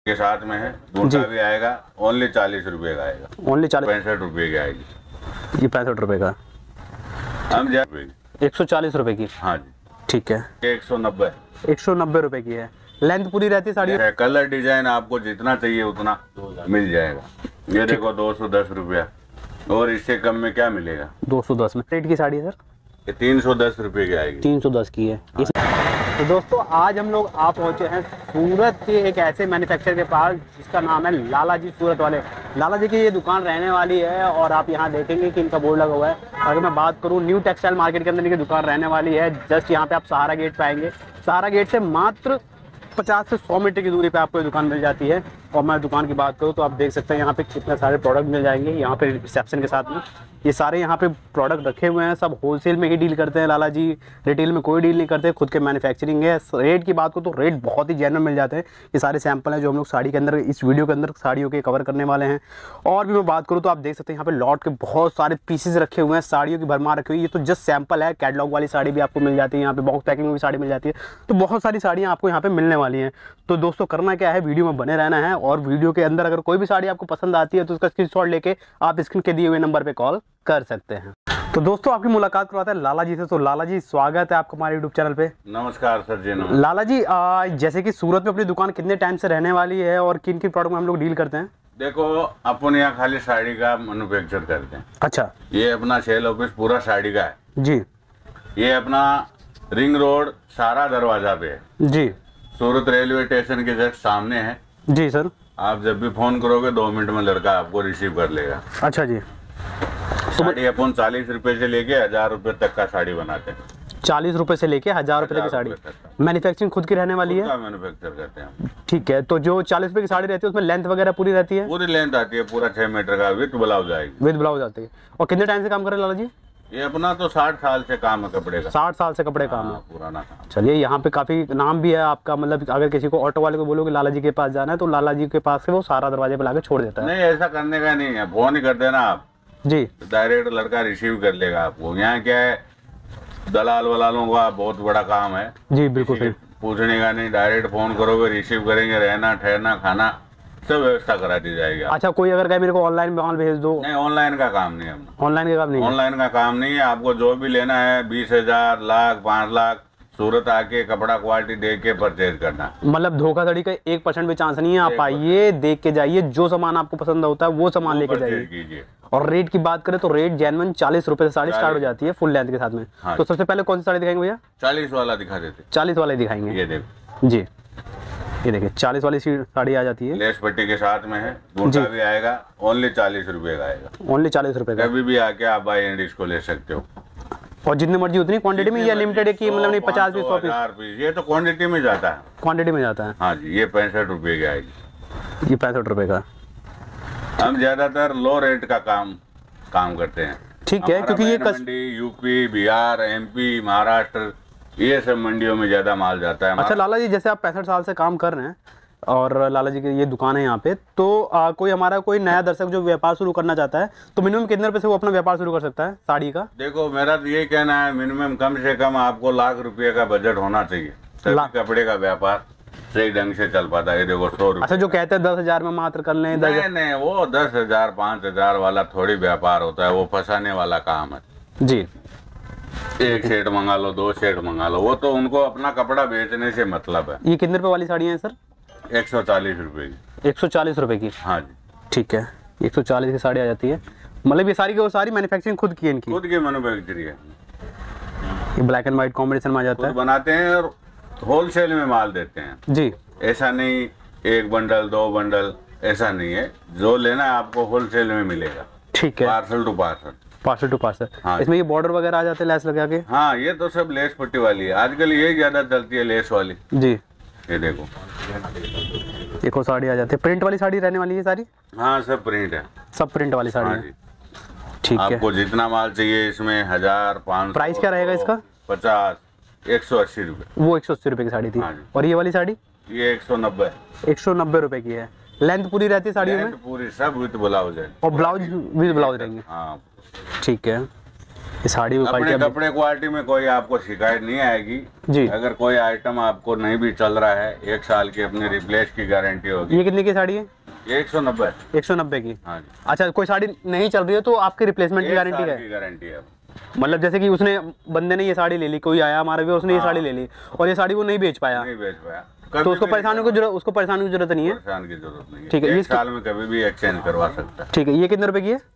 के साथ में है, बूटा भी आएगा, ओनली 40 रुपए का आएगा। ओनली 65 रुपए की आएगी। ये 65 रुपए का, हम 140 रुपए की। हाँ जी ठीक है। 190 रुपए की है। लेंथ पूरी रहती है साड़ी? कलर डिजाइन आपको जितना चाहिए उतना मिल जाएगा। ये देखो 210 रुपया, और इससे कम में क्या मिलेगा? 210 में। रेट की साड़ी है सर? ये 310 रुपए की आएगी। 310 की है। तो दोस्तों आज हम लोग आ पहुंचे हैं सूरत के एक ऐसे मैन्युफैक्चरर के पास जिसका नाम है लाला जी। सूरत वाले लाला जी की ये दुकान रहने वाली है और आप यहाँ देखेंगे कि इनका बोर्ड लगा हुआ है। अगर मैं बात करूँ न्यू टेक्सटाइल मार्केट के अंदर इनकी दुकान रहने वाली है। जस्ट यहाँ पे आप सहारा गेट पे आएंगे। सहारा गेट से मात्र 50 से 100 मीटर की दूरी पे आपको ये दुकान मिल जाती है। और मैं दुकान की बात करूँ तो आप देख सकते हैं यहाँ पे कितने सारे प्रोडक्ट मिल जाएंगे। यहाँ पे रिसेप्शन के साथ में ये सारे यहाँ पे प्रोडक्ट रखे हुए हैं। सब होलसेल में ही डील करते हैं लाला जी, रिटेल में कोई डील नहीं करते, खुद के मैन्युफैक्चरिंग है। रेट की बात करूँ तो रेट बहुत ही जेन्युइन मिल जाते हैं। ये सारे सैंपल हैं जो हम लोग साड़ी के अंदर इस वीडियो के अंदर साड़ियों के कवर करने वाले हैं। और भी मैं बात करूँ तो आप देख सकते हैं यहाँ पे लॉट के बहुत सारे पीसेज रखे हुए हैं, साड़ियों की भरमार रखी हुई है। ये तो जस्ट सैंपल है। कैटलॉग वाली साड़ी भी आपको मिल जाती है, यहाँ पे बॉक्स पैकिंग में भी साड़ी मिल जाती है। तो बहुत सारी साड़ियाँ आपको यहाँ पे मिलने वाली हैं। तो दोस्तों करना क्या है, वीडियो में बने रहना है। और वीडियो के अंदर अगर कोई भी साड़ी आपको पसंद आती है तो उसका स्क्रीनशॉट लेके आप स्क्रीन के दिए हुए नंबर पे कॉल कर सकते हैं। तो दोस्तों आपकी मुलाकात करवाते हैं लाला जी से। तो लाला जी स्वागत है आपका हमारे यूट्यूब चैनल पे। नमस्कार सर जी। नमस्कार लाला जी, जैसे कि सूरत में अपनी दुकान कितने टाइम से रहने वाली है और किन किन प्रोडक्ट में हम लोग डील करते हैं? देखो अपन यहाँ खाली साड़ी का मैन्युफैक्चर करते हैं। अच्छा। ये अपना सेल ऑफिस पूरा साड़ी का है जी। ये अपना रिंग रोड सारा दरवाजा पे है जी। सूरत रेलवे स्टेशन के जस्ट सामने है। जी सर। आप जब भी फोन करोगे 2 मिनट में लड़का आपको रिसीव कर लेगा। अच्छा जी। साड़ी अपन 40 रुपए से लेके 1000 रुपए तक का साड़ी बनाते हैं। 40 रुपए से लेके 1000 रुपए तक की साड़ी मैन्युफैक्चरिंग खुद की रहने वाली है? मैन्युफैक्चर करते हैं। ठीक है। तो जो 40 रुपए की साड़ी रहती है उसमें लेंथ वगैरह पूरी रहती है? पूरी लेंथ आती है, पूरा 6 मीटर का विद ब्लाउज आएगी। विद ब्लाउज आती है। और कितने टाइम से काम कर रहे हैं लाला जी? ये अपना तो 60 साल से काम है कपड़े का। 60 साल से कपड़े काम है। पुराना काम। चलिए यहाँ पे काफी नाम भी है आपका। मतलब अगर किसी को ऑटो वाले को बोलोगे लाला जी के पास जाना है तो लाला जी के पास से वो सारा दरवाजे पे लाके छोड़ देता है। नहीं ऐसा करने का नहीं है, फोन ही कर देना आप जी, डायरेक्ट लड़का रिसीव कर लेगा आपको। यहाँ क्या है, दलाल वलालों का बहुत बड़ा काम है जी। बिल्कुल सही। पूछने का नहीं, डायरेक्ट फोन करोगे रिसीव करेंगे, रहना ठहरना खाना सब व्यवस्था करा दी जाएगी। अच्छा, कोई अगर कहे मेरे को ऑनलाइन माल भेज दो? नहीं ऑनलाइन का काम नहीं है अपना। ऑनलाइन का काम नहीं है? ऑनलाइन का काम नहीं है। आपको जो भी लेना है 20,000 लाख 5 लाख सूरत आके कपड़ा क्वालिटी देख के परचेज करना। मतलब धोखाधड़ी का 1% भी चांस नहीं है। आप आइए, देख के जाइए, जो सामान आपको पसंद होता है वो सामान लेके जाइए। और रेट की बात करें तो रेट जेन्युइन 40 रुपए से साड़ी स्टार्ट हो जाती है फुल लेंथ के साथ में। हाँ। तो सबसे पहले कौन सी साड़ी दिखाएंगे भैया? 40 वाला दिखा देते। 40 वाला ही दिखाएंगे। ये देखो जी, ये देखिए 40 वाली साड़ी आ जाती है। लेस पट्टी के साथ में है, बूटा भी आएगा, ओनली 40 रुपए का आएगा। ओनली 40 रुपए का। कभी भी आके आप बाई एंड इसको ले सकते हो। और जितनी मर्जी उतनी क्वांटिटी में या लिमिटेड है कि मतलब नहीं 50 पीस 100 पीस? ये तो क्वांटिटी में जाता है। क्वांटिटी में जाता है। हाँ जी। ये 65 रुपए की आएगी। ये 65 रुपए का। हम ज्यादातर लो रेट का काम करते हैं। ठीक है, क्योंकि ये मंडी यूपी बिहार एमपी महाराष्ट्र ये सब मंडियों में ज्यादा माल जाता है। अच्छा लाला जी, जैसे आप 65 साल से काम कर रहे हैं और लाला जी की ये दुकान है यहाँ पे, तो कोई नया दर्शक जो व्यापार शुरू करना चाहता है तो मिनिमम कितने रुपए से वो अपना व्यापार शुरू कर सकता है साड़ी का? देखो मेरा तो ये कहना है मिनिमम कम से कम आपको लाख रुपए का बजट होना चाहिए, तभी कपड़े का व्यापार सही ढंग से चल पाता है। देखो 100 रुपए। अच्छा, जो कहते हैं 10,000 में मात्र कर लें? नहीं वो 10,000 5,000 वाला थोड़ी व्यापार होता है, वो फंसाने वाला काम है जी। एक सेट मंगा लो, 2 सेट मंगा लो, वो तो उनको अपना कपड़ा बेचने से मतलब है। ये कितने रुपए वाली साड़ियाँ हैं सर? 140 रुपए की। 140 रुपए की? हाँ जी। ठीक है, 140 की साड़ी आ जाती है। मतलब ये सारी की वो सारी मैन्युफैक्चरिंग खुद की है इनकी? खुद की मैन्युफैक्चरिंग है। ये ब्लैक एंड व्हाइट कॉम्बिनेशन में आ जाता है। बनाते हैं और होलसेल में माल देते हैं जी। ऐसा नहीं 1 बंडल 2 बंडल ऐसा नहीं है, जो लेना है आपको होलसेल में मिलेगा। ठीक है। Parcel to parcel. Parcel to parcel. हाँ। इसमें ये बॉर्डर वगैरह आ जाते हैं लेस लगा के? हाँ, ये तो सब लेस पट्टी वाली है, आजकल यही ज्यादा चलती है लेस वाली जी। ये देखो एक और साड़ी आ जाती है। प्रिंट वाली साड़ी रहने वाली है सारी? हाँ सब प्रिंट है। सब प्रिंट वाली साड़ी है। ठीक है। आपको जितना माल चाहिए इसमें 1000 500। प्राइस क्या रहेगा इसका? 50 180 रुपए। वो 180 रुपए की साड़ी थी। और ये वाली साड़ी? ये 190। 190 रुपए की है। लेंथ पूरी रहती है साड़ियों में? पूरी सब विद ब्लाउज है। और ब्लाउज विद ब्लाउज रहेंगे? हाँ। ठीक है। ये साड़ी की अपने कपड़े क्वालिटी में कोई आपको शिकायत नहीं आएगी जी। अगर कोई आइटम आपको नहीं भी चल रहा है 1 साल की अपनी रिप्लेस की गारंटी होगी। ये कितने की साड़ी है? 190 की। हाँ जी। अच्छा, कोई साड़ी नहीं चल रही है तो आपकी रिप्लेसमेंट की गारंटी है? गारंटी है। मतलब जैसे कि उसने बंदे ने ये साड़ी ले ली, कोई आया हमारे भी उसने ये साड़ी ले ली और ये साड़ी वो नहीं बेच पाया तो उसको परेशानी की जरूरत नहीं है। परेशान की जरूरत नहीं है। ठीक है, 1 साल में कभी भी एक्सचेंज करवा सकता है। ठीक है, ये कितने रुपए की है?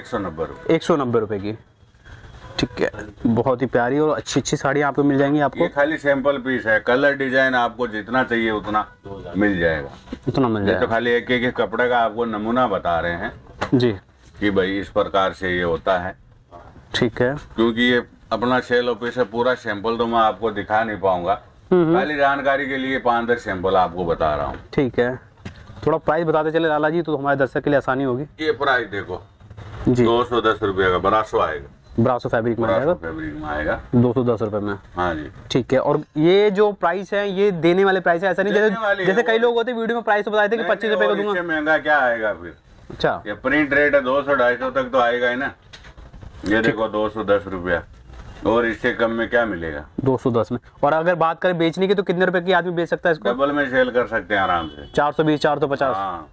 190 रुपए की। ठीक है, बहुत ही प्यारी और अच्छी साड़ी आपको मिल जाएंगी। आपको ये खाली सैंपल पीस है, कलर डिजाइन आपको जितना चाहिए उतना मिल जाएगा। उतना मिल जाएगा। तो खाली एक कपड़े का आपको नमूना बता रहे हैं जी कि भाई इस प्रकार से ये होता है। ठीक है, क्योंकि ये अपना सेल ऑफिस है, पूरा सैंपल तो मैं आपको दिखा नहीं पाऊंगा, खाली जानकारी के लिए 5-10 सैंपल आपको बता रहा हूँ। ठीक है, थोड़ा प्राइस बताते चले लाला जी तो हमारे दर्शक के लिए आसानी होगी। ये प्राइस देखो जी, 210 रुपये का ब्रासो आएगा। ब्रासो फैब्रिक में आएगा 210 रुपए में। हाँ जी। ठीक है, और ये जो प्राइस है ये देने वाले प्राइस है, ऐसा नहीं जैसे कई लोग होते वीडियो में प्राइस तो बताए थे कि 25 रुपए का दूंगा। महंगा क्या आएगा फिर? अच्छा, ये प्रिंट रेट है 200-250 तक तो आएगा ही ना। ये देखो 210 रुपया, और इससे कम में क्या मिलेगा? 210 में। और अगर बात करें बेचने की तो कितने रुपए की आदमी बेच सकता है इसको? डबल में सेल कर सकते हैं आराम से, 420 450। हाँ।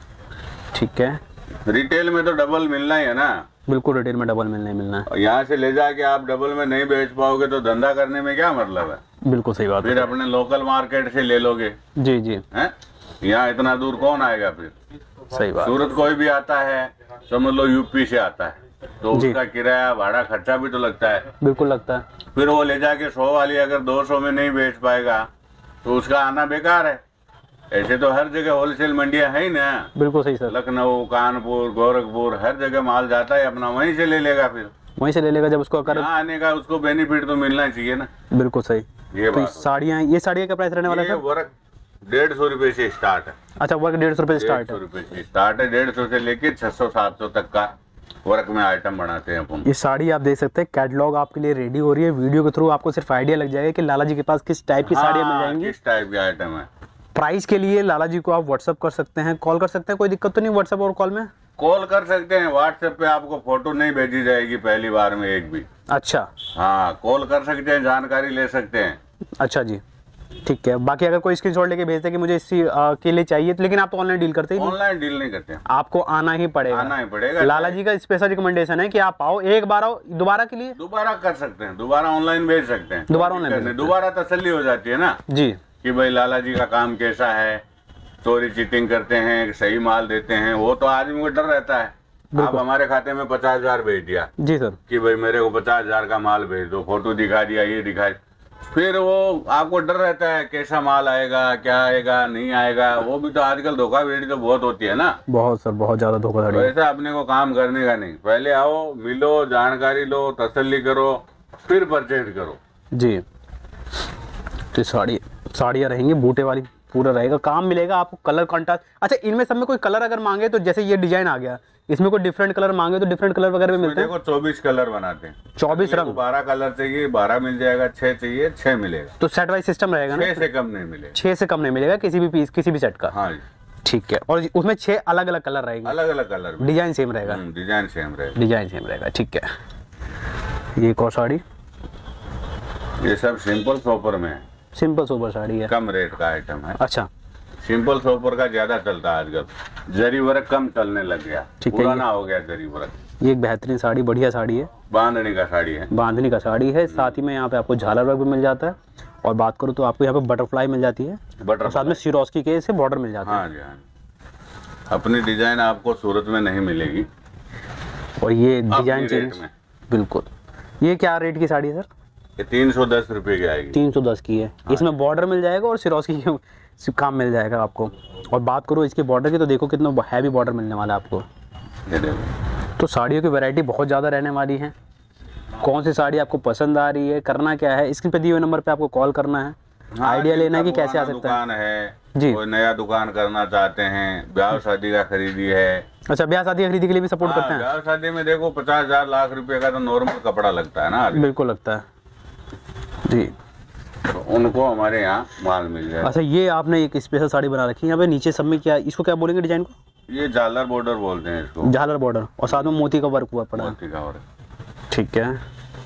ठीक है, रिटेल में तो डबल मिलना ही है ना। बिल्कुल, रिटेल में डबल मिलना है। यहाँ से ले जाके आप डबल में नहीं बेच पाओगे तो धंधा करने में क्या मतलब है? बिल्कुल सही बात। फिर अपने लोकल मार्केट से ले लोगे। जी जी, यहाँ इतना दूर कौन आएगा फिर? सही बात। सूरत कोई भी आता है, समझ लो यूपी से आता है, तो उसका किराया भाड़ा खर्चा भी तो लगता है। बिल्कुल लगता है। फिर वो ले जाके 100 वाली अगर 200 में नहीं बेच पाएगा तो उसका आना बेकार है। ऐसे तो हर जगह होलसेल मंडियां है ही ना। बिल्कुल सही सर। लखनऊ, कानपुर, गोरखपुर, हर जगह माल जाता है अपना, वहीं से ले लेगा। फिर वहीं से ले लेगा, जब उसको आने का उसको बेनिफिट तो मिलना चाहिए ना। बिल्कुल सही। ये तो साड़ियाँ, ये साड़ियाँ का प्राइस रहने वाला है? वर्क 150 रुपए से स्टार्ट है। अच्छा, वर्क 150 रुपए स्टार्ट है। 150 रुपए से स्टार्ट है, 150 से लेके 600-700 तक का वर्क में आइटम बनाते हैं अपन। ये साड़ी आप देख सकते हैं, कैटलॉग आपके लिए रेडी हो रही है। वीडियो के थ्रू आपको सिर्फ आइडिया लग जाएगा कि लाला जी के पास किस टाइप की साड़ियाँ मिल जाएंगी, किस टाइप की आइटम है। प्राइस के लिए लाला जी को आप व्हाट्सअप कर सकते हैं, कॉल कर सकते हैं, कोई दिक्कत तो नहीं? व्हाट्सअप और कॉल में कॉल कर सकते हैं। व्हाट्सएप पे आपको फोटो नहीं भेजी जाएगी पहली बार में एक भी। अच्छा, हाँ, कॉल कर सकते हैं, जानकारी ले सकते हैं। अच्छा जी, ठीक है। बाकी अगर कोई स्क्रीनशॉट लेके भेजते हैं कि मुझे इसी के लिए चाहिए तो, लेकिन आप तो ऑनलाइन डील करते हैं? ऑनलाइन डील नहीं करते, आपको आना ही पड़ेगा। लाला जी का स्पेशल रिकमेंडेशन है कि आप आओ, एक बार आओ, दोबारा के लिए दोबारा कर सकते हैं, दोबारा ऑनलाइन भेज सकते हैं, दोबारा तसल्ली हो जाती है ना जी कि भाई लाला जी का काम कैसा है, चोरी चीटिंग करते हैं, सही माल देते हैं। वो तो आदमी को डर रहता है। आप हमारे खाते में 50,000 भेज दिया जी सर कि भाई मेरे को 50,000 का माल भेज दो, फोटो दिखा दिया, ये दिखा, फिर वो आपको डर रहता है कैसा माल आएगा, क्या आएगा, नहीं आएगा। वो भी तो आजकल धोखाधड़ी तो बहुत होती है ना। बहुत सर, बहुत ज्यादा धोखाधड़ी। तो ऐसा अपने को काम करने का नहीं, पहले आओ, मिलो, जानकारी लो, तसल्ली करो, फिर परचेज करो जी। तो साड़ियाँ रहेंगी बूटे वाली, पूरा रहेगा, काम मिलेगा आपको, कलर कॉन्ट्रास्ट। अच्छा, इनमें सब में कोई कलर अगर मांगे तो, जैसे ये डिजाइन आ गया, इसमें कोई डिफरेंट कलर मांगे तो डिफरेंट कलर वगैरह भी मिलते हैं? देखो 24 कलर बनाते हैं, 24 रंग। 12 कलर चाहिए 12 मिल जाएगा, 6 चाहिए 6 मिलेगा। तो सेट वाइज सिस्टम रहेगा ना? 6 से कम नहीं मिलेगा। 6 से कम नहीं मिलेगा किसी भी पीस, किसी भी सेट का? हाँ जी, ठीक है। और उसमें 6 अलग अलग कलर रहेंगे? अलग अलग कलर, डिजाइन सेम रहेगा? डिजाइन सेम रहेगा। ठीक है। ये एक और साड़ी, ये सब सिंपल सोपर में है। सिंपल सोपर साड़ी है, कम रेट का आइटम है। अच्छा, सिंपल सोपर का ज्यादा चलता है आजकल, जरी वर्क कम चलने लग गया, पुराना हो गया जरी वर्क। ये एक बेहतरीन साड़ी, बढ़िया साड़ी है, बांधनी का साड़ी है। साथ ही में यहाँ पे आपको झालर वर्क भी मिल जाता है। और बात करूँ तो आपको यहाँ पे बटरफ्लाई मिल जाती है, साथ में सिरोस्की के से बॉर्डर मिल जाता है। हाँ जी, हाँ। अपनी डिजाइन आपको सूरत में नहीं मिलेगी। और ये डिजाइन चेंज, बिल्कुल। ये क्या रेट की साड़ी है सर? ये 310 रुपए की आएगी। 310 की है। हाँ, इसमें बॉर्डर मिल जाएगा और सिरोस्की काम मिल जाएगा आपको। और बात करो इसके बॉर्डर की तो देखो कितना हैवी बॉर्डर मिलने वाला है आपको। ये देखो, तो साड़ियों की वैरायटी बहुत ज़्यादा रहने वाली है। कौन सी साड़ी आपको पसंद आ रही है, करना क्या है, स्क्रीन पे दिए हुए नंबर पे आपको कॉल करना है। हाँ, आइडिया लेना है कि कैसे आ सकता है। दुकान है जी, कोई नया दुकान करना चाहते हैं, ब्याह शादी का खरीदी है। अच्छा, ब्याह शादी खरीदी के लिए भी सपोर्ट करते हैं? ब्याह शादी में देखो 50,000 लाख रुपए का तो नॉर्मल कपड़ा लगता है ना। बिल्कुल लगता है जी, तो उनको हमारे यहाँ माल मिल जाए। अच्छा, ये आपने एक स्पेशल साड़ी बना रखी है यहाँ पे, नीचे सब में क्या, इसको क्या बोलेंगे डिजाइन को? ये झालर बॉर्डर बोलते हैं इसको, झालर बॉर्डर, और साथ में मोती का वर्क हुआ पड़ा है। मोती का वर्क, ठीक है।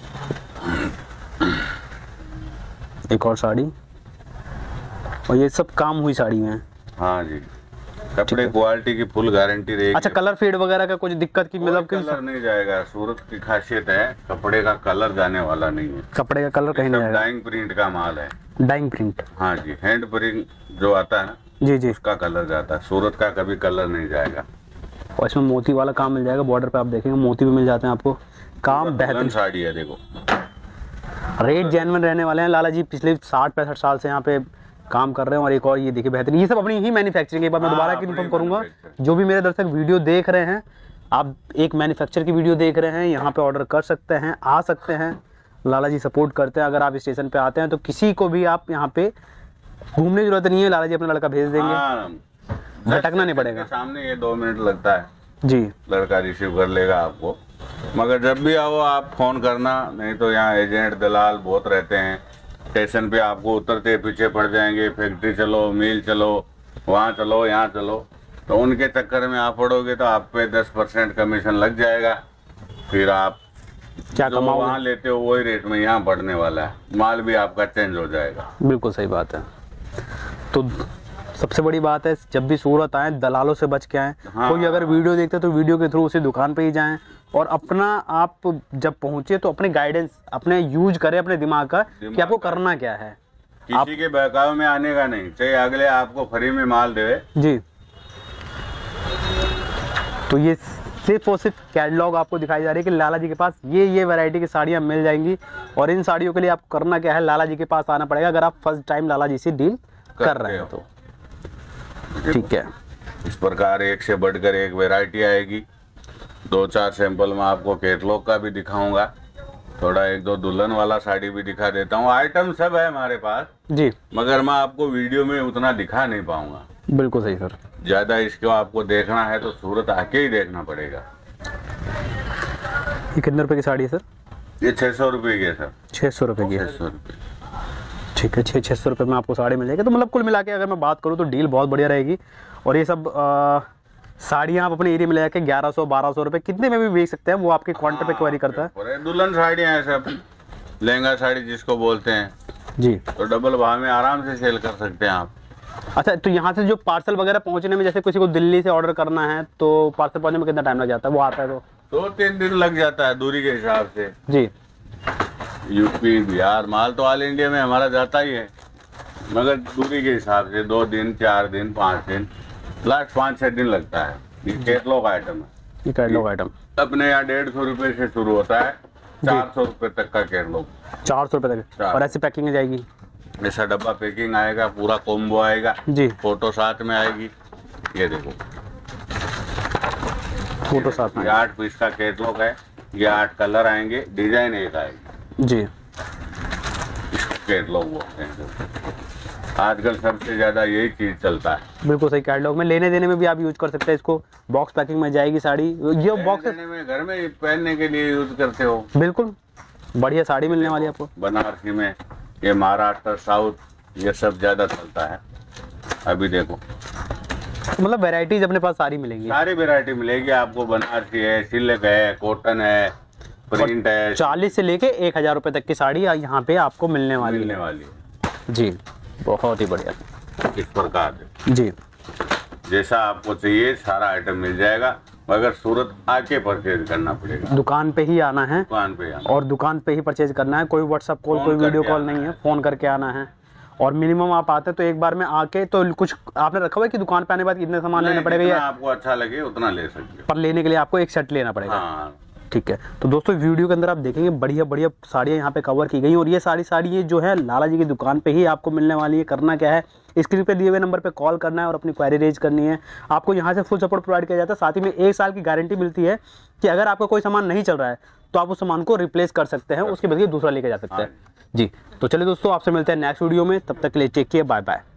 एक और साड़ी, और ये सब काम हुई साड़ी में। हाँ जी, कपड़े क्वालिटी की फुल गारंटी रहेगी। अच्छा, कलर फेड वगैरह का कुछ दिक्कत की मतलब? कलर नहीं जाएगा, सूरत की खासियत है कपड़े का कलर जाने वाला नहीं है। कपड़े का कलर कहीं नहीं जाएगा। डाइंग प्रिंट का माल है। Dyeing print? हाँ जी, हैंड प्रिंट जो आता है ना जी जी, उसका कलर जाता है। सूरत का कभी कलर नहीं जाएगा। और इसमें मोती वाला काम मिल जाएगा, बॉर्डर पे आप देखेंगे मोती भी मिल जाते हैं आपको। काम बेहतरीन साड़ी है, देखो रेट जेन्युइन रहने वाले हैं। लाला जी पिछले 60-65 साल से यहाँ पे काम कर रहे हैं। और एक और ये देखिए बेहतरीन, ये सब अपनी ही मैन्युफैक्चरिंग। एक बार मैं दोबारा इन्फॉर्म करूंगा, जो भी मेरे दर्शक वीडियो देख रहे हैं, आप एक मैन्युफैक्चर की वीडियो देख रहे हैं, यहाँ पे ऑर्डर कर सकते हैं, आ सकते हैं। लाला जी सपोर्ट करते हैं। अगर आप स्टेशन पे आते हैं तो किसी को भी आप यहाँ पे घूमने की जरूरत नहीं है, लाला जी अपना लड़का भेज देंगे, भटकना नहीं पड़ेगा। सामने ये 2 मिनट लगता है जी, लड़का रिसीव कर लेगा आपको। मगर जब भी आओ आप फोन करना, नहीं तो यहाँ एजेंट दलाल बहुत रहते हैं। स्टेशन पे आपको उतरते पीछे पड़ जाएंगे, फैक्ट्री चलो, मिल चलो, वहाँ चलो, यहाँ चलो, तो उनके चक्कर में आप पड़ोगे तो आप पे 10% कमीशन लग जाएगा। फिर आप क्या जो वहाँ लेते हो वही रेट में यहाँ बढ़ने वाला है, माल भी आपका चेंज हो जाएगा। बिल्कुल सही बात है। तो सबसे बड़ी बात है, जब भी सूरत आए दलालों से बच के आए। हाँ। कोई अगर वीडियो देखते तो वीडियो के थ्रू उसी दुकान पे ही जाएं, और अपना आप जब पहुंचे तो अपने गाइडेंस अपने यूज करें, अपने दिमाग का कि आपको करना क्या है। किसी के बहकावे में आने का नहीं, चाहे अगले आपको फ्री में माल दे जी। तो ये सिर्फ और सिर्फ कैटलॉग आपको दिखाई जा रही है कि लाला जी के पास ये वैरायटी की साड़ियाँ मिल जाएंगी। और इन साड़ियों के लिए आपको करना क्या है, लाला जी के पास आना पड़ेगा अगर आप फर्स्ट टाइम लाला जी से डील कर रहे हैं तो। ठीक है, इस प्रकार एक से बढ़कर एक वैरायटी आएगी। 2-4 सैंपल में आपको कैटलॉग का भी दिखाऊंगा, थोड़ा 1-2 दुल्हन वाला साड़ी भी दिखा देता हूँ। आइटम सब है हमारे पास जी, मगर मैं आपको वीडियो में उतना दिखा नहीं पाऊंगा। बिल्कुल सही सर। ज्यादा इसको आपको देखना है तो सूरत आके ही देखना पड़ेगा। ये कितने रुपए की साड़ी है सर? ये 600 रुपये की है सर। 600 रुपये की है? 600 रुपये। ठीक है, 600 रुपये में आपको साड़ी मिल जाएगी। तो मतलब कुल मिला के अगर मैं बात करूँ तो डील बहुत बढ़िया रहेगी। और ये सब साड़ियाँ आप अपने एरिया में लेके 1100-1200 रुपये कितने में भी बेच सकते हैं, वो आपके क्वांटिटी पे क्वेरी करता है। दुल्हन साड़ियाँ हैं सब, लहंगा साड़ी जिसको बोलते हैं जी, तो डबल भाव में आराम से सेल कर सकते हैं आप। अच्छा, तो यहाँ से जो पार्सल वगैरह पहुँचने में, जैसे किसी को दिल्ली से ऑर्डर करना है तो पार्सल पहुँचने में कितना टाइम लग जाता है? वो आता है तो 2-3 दिन लग जाता है दूरी के हिसाब से जी। यूपी बिहार माल तो ऑल इंडिया में हमारा जाता ही है, मगर दूरी के हिसाब से 2 दिन 4 दिन 5 दिन लास्ट 5-6 दिन लगता है। ये कैटलॉग आइटम है। ये कैटलॉग आइटम अपने यहाँ 150 रुपये से शुरू होता है, 400 रुपये तक का कैटलॉग। 400 रुपये तक? और ऐसी पैकिंग जाएगी? ऐसा डब्बा पैकिंग आएगा, पूरा कॉम्बो आएगा जी, फोटो साथ में आएगी। ये देखो फोटो साथ में। 8 पीस का कैटलॉग है, ये 8 कलर आएंगे, डिजाइन एक आएगी जी। इसको कैटलॉग बोलते हैं। आजकल सबसे ज्यादा यही चीज चलता है। बिल्कुल सही। कैटलॉग में लेने देने में भी आप यूज कर सकते हैं इसको। बॉक्स पैकिंग में जाएगी साड़ी, ये बॉक्स में घर में पहनने के लिए यूज करते हो। बिल्कुल बढ़िया साड़ी मिलने वाली है आपको। बनारसी में, ये महाराष्ट्र साउथ, ये सब ज्यादा चलता है। अभी देखो मतलब वैरायटीज अपने पास सारी मिलेंगी, सारी वैरायटी मिलेगी आपको। बनारसी है, सिल्क है, कॉटन है, प्रिंट है। 40 से लेके 1000 रुपए तक की साड़ी यहाँ पे आपको मिलने वाली है जी। बहुत ही बढ़िया। इस प्रकार जी, जैसा आपको चाहिए सारा आइटम मिल जाएगा, मगर सूरत आके परचेज करना पड़ेगा। दुकान पे ही आना है, दुकान पे आना, और दुकान पे ही परचेज करना है। कोई व्हाट्सएप कॉल, कोई वीडियो कॉल नहीं है, फोन करके आना है। और मिनिमम आप आते तो एक बार में आके तो कुछ आपने रखा हुआ है कि दुकान पे आने के बाद कितने सामान लेना पड़ेगा, या आपको अच्छा लगे उतना ले सकते हो, पर लेने के लिए आपको एक सेट लेना पड़ेगा। हाँ। ठीक है, तो दोस्तों वीडियो के अंदर आप देखेंगे बढ़िया बढ़िया साड़ियाँ यहाँ पे कवर की गई, और ये सारी साड़ी जो है लाला जी की दुकान पे ही आपको मिलने वाली है। करना क्या है, स्क्रीन पे दिए हुए नंबर पे कॉल करना है और अपनी क्वेरी रेज करनी है। आपको यहाँ से फुल सपोर्ट प्रोवाइड किया जाता है। साथ ही में 1 साल की गारंटी मिलती है कि अगर आपका कोई सामान नहीं चल रहा है तो आप उस सामान को रिप्लेस कर सकते हैं, उसके बदले दूसरा लेके जा सकते हैं जी। तो चलिए दोस्तों, आपसे मिलते हैं नेक्स्ट वीडियो में, तब तक के लिए टेक केयर, बाय बाय।